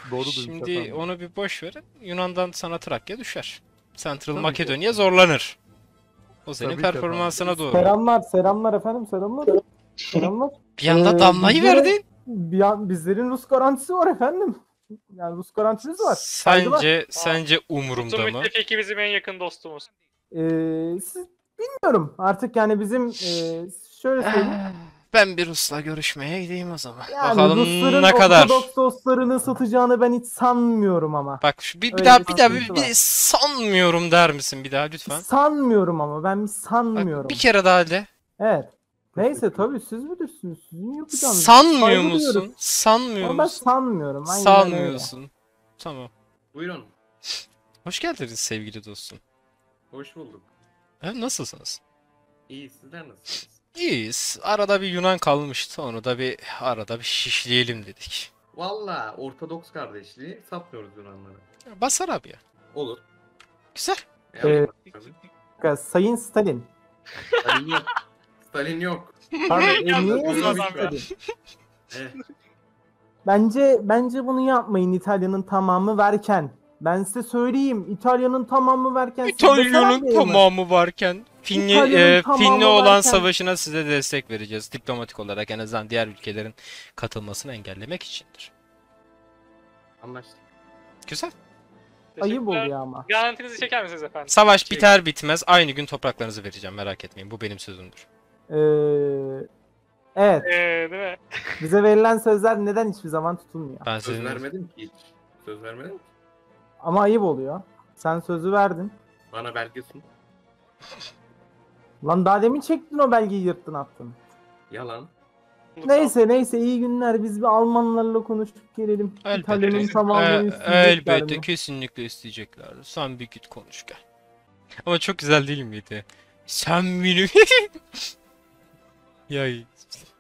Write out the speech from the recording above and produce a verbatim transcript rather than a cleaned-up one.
Doğru duymuş Şimdi efendim. onu bir boş verin. Yunan'dan sana Trakya düşer. Central Tabii ki. Makedonya zorlanır. O senin Tabii ki efendim. performansına doğru. Selamlar, selamlar efendim, selamlar. Selamlar. Bir anda Ee, damlayı bizlere- verdin. Bir an, bizlerin Rus garantisi var efendim. Yani Rus garantimiz var. Saygılar. Sence sence umurumda Tutun mı? müttefiki bizim en yakın dostumuz. Ee, siz bilmiyorum artık yani bizim e, şöyle söyleyeyim. Ben bir Rus'la görüşmeye gideyim o zaman. Yani Bakalım Rusların ne kadar. Ortodoks dostlarını satacağını ben hiç sanmıyorum ama. Bak şu bir, bir Öyle daha bir bir daha bir, sıkıntı bir var. sanmıyorum der misin bir daha lütfen? Sanmıyorum ama ben bir Bak, sanmıyorum. bir kere daha de. Evet. Neyse tabii siz bilirsiniz. Sizin yapacağınız. Sanmıyor Saygı musun? duyuyoruz. Sanmıyor Ama ben musun? sanmıyorum. Aynen öyle. Sanmıyorsun. Tamam. Buyurun. Hoş geldiniz sevgili dostum. Hoş bulduk. Ha, nasılsınız? İyi, sizler nasılsınız? İyiyiz. Arada bir Yunan kalmıştı. Onu da bir arada bir şişleyelim dedik. Valla Ortodoks kardeşliği satmıyoruz Yunanlara. Basar abi ya. Olur. Güzel. E, Ee, alayım tabii. Sayın Stalin. Stalin yok. Stalin yok. Pardon, e, Yalnız niye bu Sayın adam ya. Stalin? Eh, Bence bence bunu yapmayın İtalya'nın tamamı varken. Ben size söyleyeyim İtalya'nın tamamı varken siz İtalya'nın mesela mı? tamamı varken Finli, İtalya'nın e, tamamı Finli olan varken- savaşına size destek vereceğiz. Diplomatik olarak en azından diğer ülkelerin katılmasını engellemek içindir. anlaştık. Güzel. Ayıp Teşekkürler. oluyor ama. Garantinizi çeker misiniz efendim? Savaş Şey- biter bitmez aynı gün topraklarınızı vereceğim. Merak etmeyin. Bu benim sözümdür. Ee, evet. Ee, değil mi? Bize verilen sözler neden hiçbir zaman tutulmuyor? Ben Söz sizin... vermedim ki hiç. Söz vermedim ki. Ama ayıp oluyor. Sen sözü verdin. Bana belge sun. Lan daha demin çektin o belgeyi yırttın attın. Yalan. Neyse neyse iyi günler. Biz bir Almanlarla konuşup gelelim. Elbette. İtalya'nın tamamını E, isteyecekler elbette mi? kesinlikle isteyecekler. Sen bir git konuş gel. Ama çok güzel değil miydi? Sen benim... ya